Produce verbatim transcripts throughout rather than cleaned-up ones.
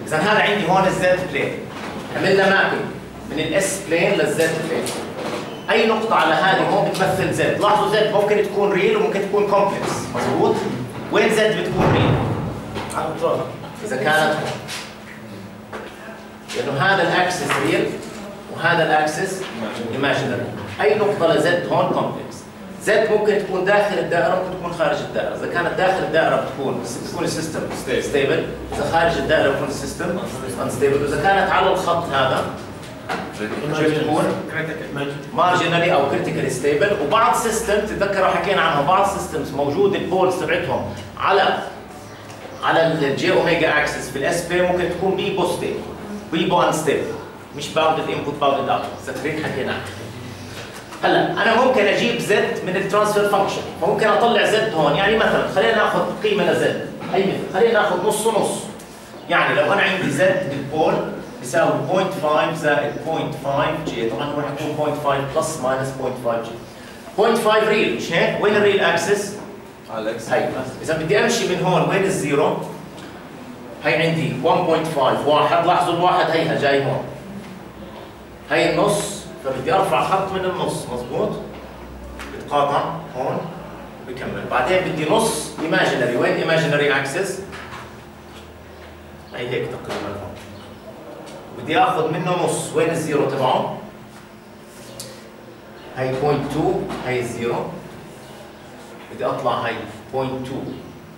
اذا هذا عندي هون الزد بلين، عملنا مابينج من الاس بلين للزد بلين. اي نقطه على هذه هون بتمثل زد. لاحظوا زد ممكن تكون ريل وممكن تكون كومبلكس، مضبوط؟ وين زد بتكون ريل؟ اذا كانت لانه هذا الاكسس ريل وهذا الاكسس ايماجينري. اي نقطه لزد هون كومبلكس. زد ممكن تكون داخل الدائره ممكن تكون خارج الدائره. اذا كانت داخل الدائره بتكون بتكون السيستم ستيبل، اذا خارج الدائره بتكون السيستم انستيبل. واذا كانت على الخط هذا بتكون مارجنالي او كريتيكالي ستيبل. وبعض سيستم تتذكروا حكينا عنها، بعض سيستمز موجود البولز تبعتهم على على الجي اوميجا اكسس في الاس بي ممكن تكون بيبو ستيبل، بيبو انستيبل، مش باوندد انبوت باوندد اوتبوت. تذكرين حكينا. هلا انا ممكن اجيب زد من الترانسفير فانكشن، فممكن اطلع زد هون. يعني مثلا خلينا ناخذ قيمه لزد، اي مثل خلينا ناخذ نص ونص. يعني لو انا عندي زد البول بيساوي صفر فاصلة خمسة زائد صفر فاصلة خمسة جي، طبعا هو حيكون صفر فاصلة خمسة بلس ماينس صفر فاصلة خمسة جي. صفر فاصلة خمسة ريل مش هيك؟ وين الريل اكسس؟ على الاكس. هي اذا بدي امشي من هون وين الزيرو؟ هي عندي واحد فاصلة خمسة واحد. لاحظوا الواحد هيها جاي هون، هي النص، فبدي ارفع خط من النص، مضبوط؟ بتقاطع هون بكمل. بعدين بدي نص ايماجينري. وين ايماجينري اكسس؟ هي هيك تقريبا هون. بدي اخذ منه نص. وين الزيرو تبعه؟ هي صفر فاصلة اثنين، هي الزيرو. بدي اطلع هي صفر فاصلة اثنين،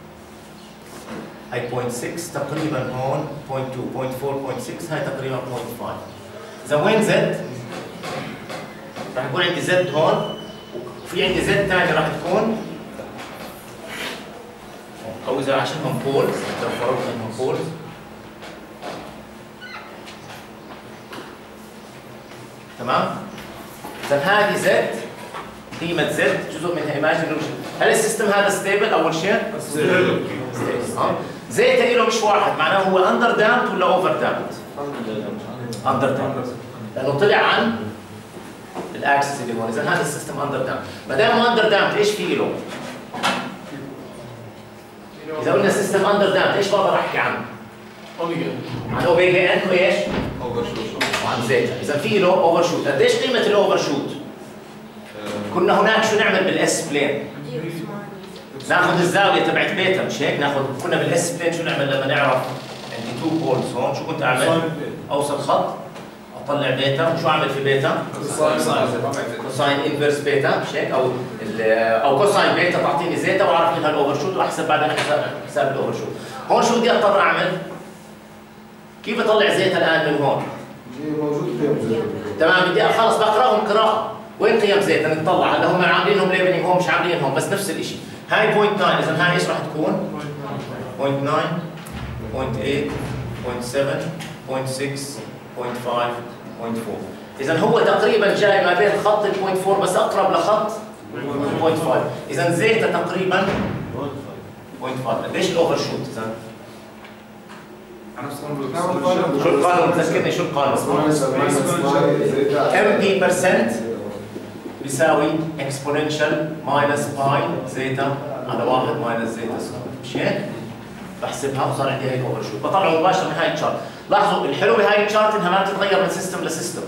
هي صفر فاصلة ستة تقريبا هون صفر فاصلة اثنين، صفر فاصلة أربعة، صفر فاصلة ستة، هي تقريبا صفر فاصلة خمسة. اذا وين زد؟ راح يكون عندي زد هون، وفي عندي زد ثاني راح تكون، او اذا عشانهم بولز، لو فرضنا انهم بولز، تمام؟ اذا هذه زد، قيمة زد جزء منها ايماجينري. هل السيستم هذا ستيبل اول شيء؟ ستيبل. اه زيتا له مش واحد، معناه هو اندر دامت ولا اوفر دامت؟ اندر دامت، لانه طلع عن الاكسس اللي هون. اذا هذا السيستم اندر دامت، ما دام هو اندر دامت ايش في له؟ اذا قلنا سيستم اندر دامت ايش بقدر احكي عنه؟ اوميجا. عن اوميجا ان وايش؟ اوفر شوت. وعن زيتا. اذا في له اوفر شوت، قديش قيمة الاوفر شوت؟ كنا هناك شو نعمل بالاس بلين؟ ناخذ الزاويه تبعت بيتا، مش هيك؟ ناخذ كنا بالاس بلين شو نعمل لما نعرف عندي تو بولز هون؟ شو كنت اعمل؟ اوصل خط، اطلع بيتا، وشو اعمل في بيتا؟ كوساين انفرس بيتا، مش هيك؟ او او كوساين بيتا تعطيني زيتا واعرف منها الاوفر شوت واحسب بعدين حساب حساب الاوفر شوت. هون شو بدي اضطر اعمل؟ كيف اطلع زيتا الان من هون؟ موجود قيم زيتا. تمام، بدي خلص بقراهم قراءه. وين قيم زيتا؟ نطلع. هلا هم عاملينهم ليبلينج هون، مش عاملينهم، بس نفس الشيء. هاي صفر فاصلة تسعة، اذا هاي ايش راح تكون؟ صفر فاصلة تسعة، صفر فاصلة ثمانية، صفر فاصلة سبعة، صفر فاصلة ستة، صفر فاصلة خمسة، صفر فاصلة أربعة. اذا هو تقريبا جاي ما بين خط ال صفر فاصلة أربعة بس اقرب لخط صفر فاصلة خمسة. اذا زيتا تقريبا صفر فاصلة خمسة. ليش الاوفر شوت اذا؟ شو القانون؟ تذكرني شو القانون؟ ام بي برسنت بيساوي اكسبوننشال ماينس باي زيتا على واحد ماينس زيتا سكوير، مش هيك؟ بحسبها وصار عندي هيك اوفر شوت، بطلعه مباشره من هاي الشارت. لاحظوا الحلو بهاي الشارت انها ما بتتغير من سيستم لسيستم.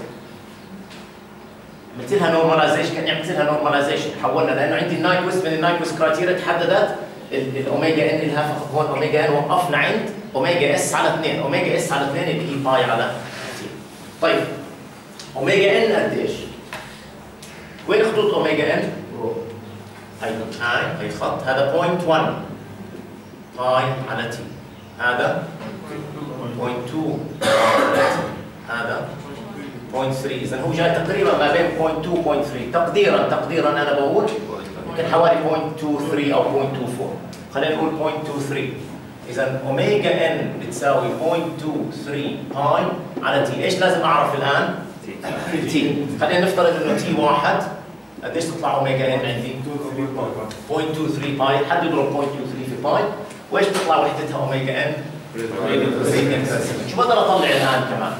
عملت لها نورماليزيشن، كاني عملت لها نورماليزيشن، حولنا لانه عندي النايكوست من النايكوست كرايتيريا تحددت الاوميجا ان لها فقط. هون اوميجا ان وقفنا عند اوميجا اس على اثنين، اوميجا اس على اثنين اللي هي باي على تي. طيب اوميجا ان قديش؟ وين خطوط اوميجا ان؟ هي هاي هي خط، هذا صفر فاصلة واحد باي على تي، هذا صفر فاصلة اثنين على تي، هذا صفر فاصلة ثلاثة. اذا هو جاي تقريبا ما بين صفر فاصلة اثنين و صفر فاصلة ثلاثة، تقديرا تقديرا انا بقول يمكن حوالي صفر فاصلة اثنين ثلاثة او صفر فاصلة اثنين أربعة. خلينا نقول صفر فاصلة اثنين ثلاثة. اذا اوميجا ان بتساوي صفر فاصلة اثنين ثلاثة باي على تي. ايش لازم اعرف الان؟ تي. خلينا نفترض انه تي واحد، قديش تطلع اوميجا ان عندي؟ صفر فاصلة اثنين ثلاثة باي. حد يضرب صفر فاصلة اثنين ثلاثة في باي، وايش تطلع وحدتها اوميجا ان؟ شو بقدر اطلع الان كمان؟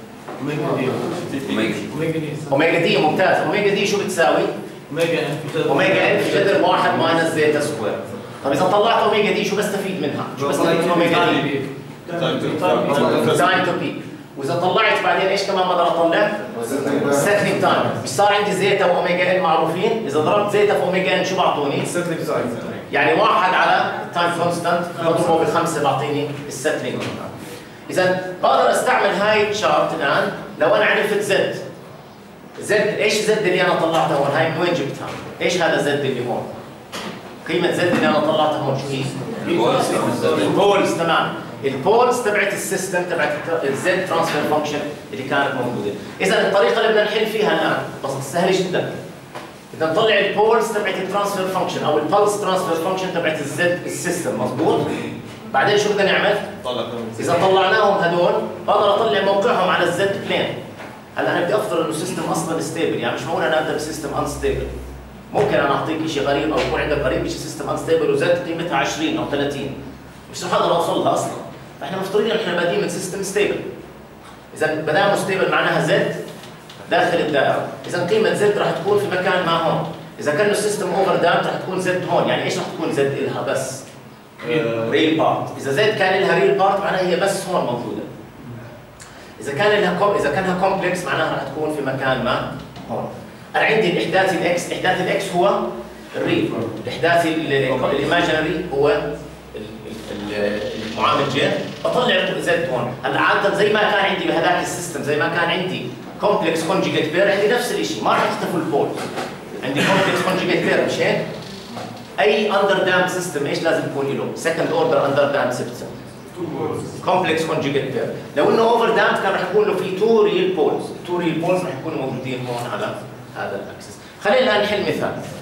اوميجا دي. اوميجا دي ممتاز. اوميجا دي شو بتساوي؟ اوميجا ان في جذر اوميجا ان في جذر واحد ماينس زيتا سكوير. طيب اذا طلعت اوميجا دي شو بستفيد منها؟ شو بستفيد من اوميجا دي؟ تايم تو بيك. واذا طلعت بعدين ايش كمان بقدر اطلع؟ سيتلينج تايم. مش صار عندي زيتا واوميجا ان معروفين؟ اذا ضربت زيتا في اوميجا ان شو بعطوني؟ سيتلينج تايم. يعني واحد على التايم كونستانت بضربه بخمسه بعطيني السيتلينج. اذا بقدر استعمل هاي الشارت الان لو انا عرفت زد. زد ايش زد اللي انا طلعتها هون؟ هاي من وين جبتها؟ ايش هذا زد اللي هون؟ قيمة زد اللي انا طلعتها هون شو هي؟ البولز. تمام. البولز تبعت السيستم تبعت الزد ترانسفير فانكشن اللي كانت موجوده. اذا الطريقه اللي بدنا نحل فيها الان بس سهله جدا. بدنا نطلع البولز تبعت الترانسفير فانكشن او البلس ترانسفير فانكشن تبعت الزد السيستم، مضبوط؟ بعدين شو بدنا نعمل؟ اذا طلعناهم هدول بقدر اطلع موقعهم على الزد بلين. هلا انا بدي افترض انه السيستم اصلا ستيبل، يعني مش معقول انا ابدا بسيستم انستيبل. ممكن انا اعطيك شيء غريب او يكون عندك غريب شيء سيستم انستيبل وزد قيمتها عشرين او ثلاثين، مش رح اقدر اوصل لها اصلا. فاحنا مفترضين ان احنا بادئين من سيستم ستيبل. اذا بدأنا ستيبل معناها زد داخل الدائره، اذا قيمه زد رح تكون في مكان ما هون. اذا كان السيستم اوفر دامت رح تكون زد هون، يعني ايش رح تكون زد الها بس؟ ريل بارت. اذا زد كان لها ريل بارت معناها هي بس هون موجوده. اذا كان لها كوم اذا كانها كومبلكس معناها رح تكون في مكان ما هون. انا عندي الاحداث الاكس، احداث الاكس هو الريل، الاحداث الايماجينري هو المعامل جي، بطلع زد هون. هلا عاده زي ما كان عندي بهذاك السيستم، زي ما كان عندي كومبلكس كونجيجيت بير، عندي نفس الشيء، ما راح يختفوا البول. عندي كومبلكس كونجيجيت بير، مش هيك؟ اي اندر دام سيستم ايش لازم يكون له؟ سكند اوردر اندر دام سيستم. كومبلكس كونجيجيت بير. لو انه اوفر دام كان راح يكون له في تو ريل بولز، تو ريل بولز راح يكونوا موجودين هون على هذا الاكسس. خلينا الان نحل مثال.